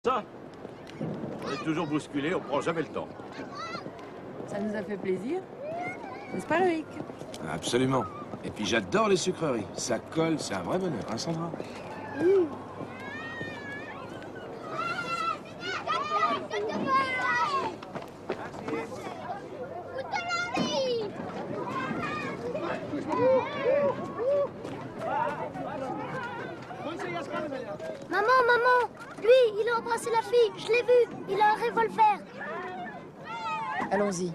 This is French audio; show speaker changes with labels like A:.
A: Ça, on est toujours bousculé, on prend jamais le temps.
B: Ça nous a fait plaisir. N'est-ce pas, Loïc?
C: Absolument. Et puis j'adore les sucreries. Ça colle, c'est un vrai bonheur, hein, Sandra?
D: Maman, lui, il a embrassé la fille, je l'ai vu, il a un revolver.
B: Allons-y.